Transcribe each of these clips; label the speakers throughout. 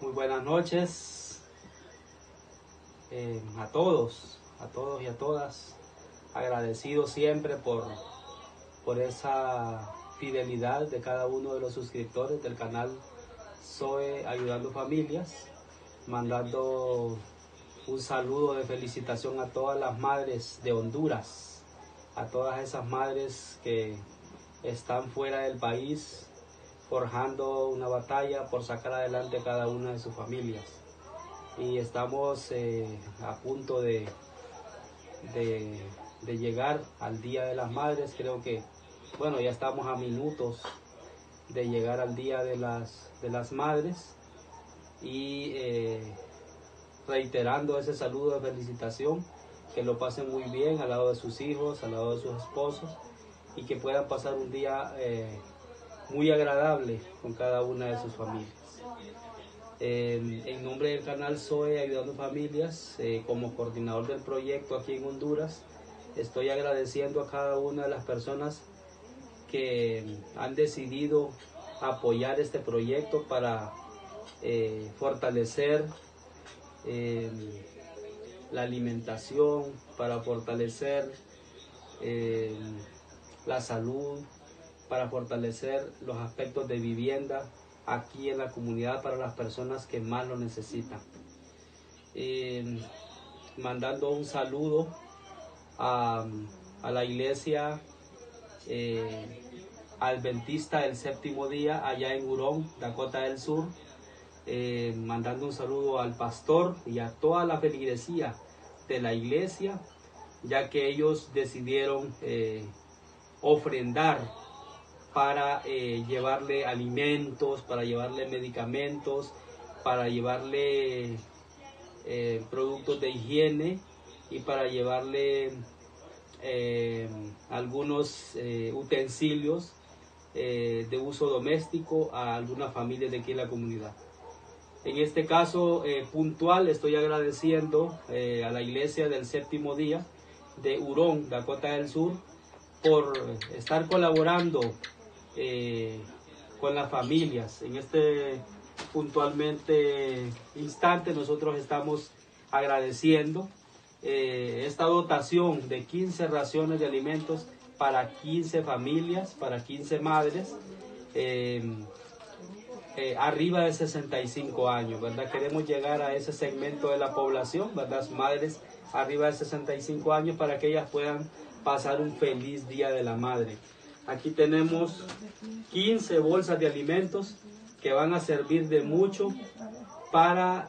Speaker 1: Muy buenas noches a todos y a todas. Agradecido siempre por esa fidelidad de cada uno de los suscriptores del canal Zoe Ayudando Familias. Mandando un saludo de felicitación a todas las madres de Honduras, a todas esas madres que están fuera del país forjando una batalla por sacar adelante cada una de sus familias. Y estamos a punto de llegar al Día de las Madres. Creo que, bueno, ya estamos a minutos de llegar al Día de las Madres. Y reiterando ese saludo de felicitación, que lo pasen muy bien al lado de sus hijos, al lado de sus esposos, y que puedan pasar un día muy agradable con cada una de sus familias. En nombre del canal Zoe Ayudando Familias, como coordinador del proyecto aquí en Honduras, estoy agradeciendo a cada una de las personas que han decidido apoyar este proyecto para fortalecer la alimentación, para fortalecer la salud, para fortalecer los aspectos de vivienda aquí en la comunidad para las personas que más lo necesitan. Mandando un saludo a la iglesia adventista del séptimo día allá en Hurón, Dakota del Sur. Mandando un saludo al pastor y a toda la feligresía de la iglesia, ya que ellos decidieron ofrendar para llevarle alimentos, para llevarle medicamentos, para llevarle productos de higiene y para llevarle algunos utensilios de uso doméstico a algunas familias de aquí en la comunidad. En este caso puntual estoy agradeciendo a la iglesia del séptimo día de Hurón, Dakota del Sur, por estar colaborando con las familias. En este puntualmente instante nosotros estamos agradeciendo esta dotación de 15 raciones de alimentos para 15 familias, para 15 madres arriba de 65 años, ¿verdad? Queremos llegar a ese segmento de la población, ¿verdad? Madres arriba de 65 años, para que ellas puedan pasar un feliz Día de la Madre. Aquí tenemos 15 bolsas de alimentos que van a servir de mucho para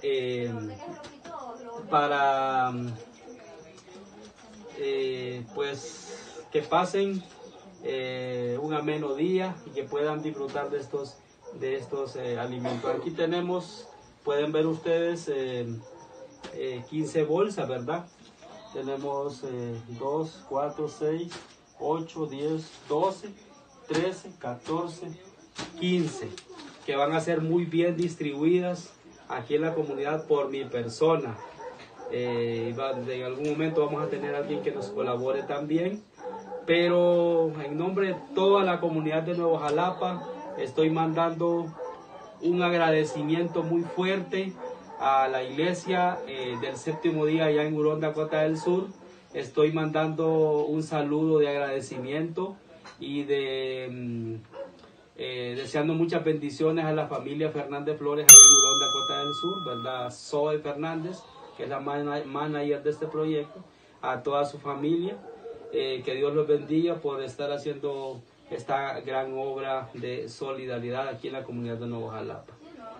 Speaker 1: pues que pasen un ameno día y que puedan disfrutar de estos alimentos. Aquí tenemos, pueden ver ustedes, 15 bolsas, ¿verdad? Tenemos 2, 4, 6, 8, 10, 12, 13, 14, 15, que van a ser muy bien distribuidas aquí en la comunidad por mi persona. En algún momento vamos a tener a alguien que nos colabore también, pero en nombre de toda la comunidad de Nuevo Jalapa estoy mandando un agradecimiento muy fuerte a la iglesia del séptimo día allá en Hurón, Dakota del Sur. Estoy mandando un saludo de agradecimiento y deseando muchas bendiciones a la familia Fernández Flores allá en Hurón, Dakota del Sur, ¿verdad? Zoe Fernández, que es la manager de este proyecto, a toda su familia. Que Dios los bendiga por estar haciendo esta gran obra de solidaridad aquí en la comunidad de Nuevo Jalapa.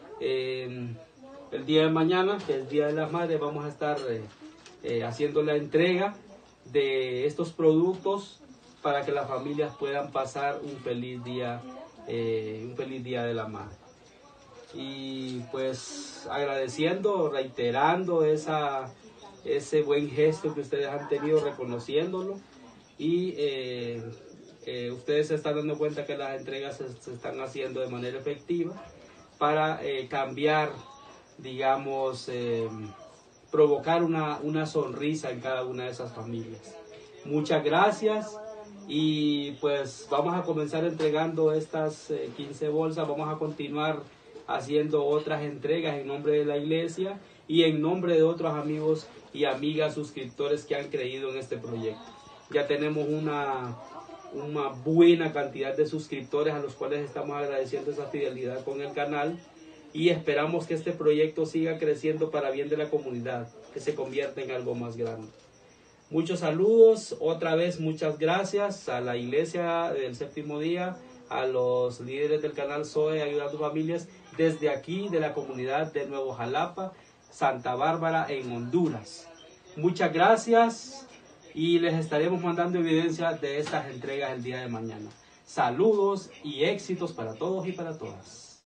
Speaker 1: El día de mañana, que es el Día de las Madres, vamos a estar haciendo la entrega de estos productos para que las familias puedan pasar un feliz día de la Madre. Y pues agradeciendo, reiterando ese buen gesto que ustedes han tenido, reconociéndolo, y ustedes se están dando cuenta que las entregas se están haciendo de manera efectiva para cambiar, digamos, provocar una sonrisa en cada una de esas familias. Muchas gracias, y pues vamos a comenzar entregando estas 15 bolsas. Vamos a continuar haciendo otras entregas en nombre de la iglesia y en nombre de otros amigos y amigas suscriptores que han creído en este proyecto. Ya tenemos una buena cantidad de suscriptores a los cuales estamos agradeciendo esa fidelidad con el canal y esperamos que este proyecto siga creciendo para bien de la comunidad, que se convierta en algo más grande. Muchos saludos, otra vez muchas gracias a la iglesia del Séptimo Día, a los líderes del canal Zoe Ayudando Familias, desde aquí de la comunidad de Nuevo Jalapa, Santa Bárbara en Honduras. Muchas gracias y les estaremos mandando evidencia de estas entregas el día de mañana. Saludos y éxitos para todos y para todas.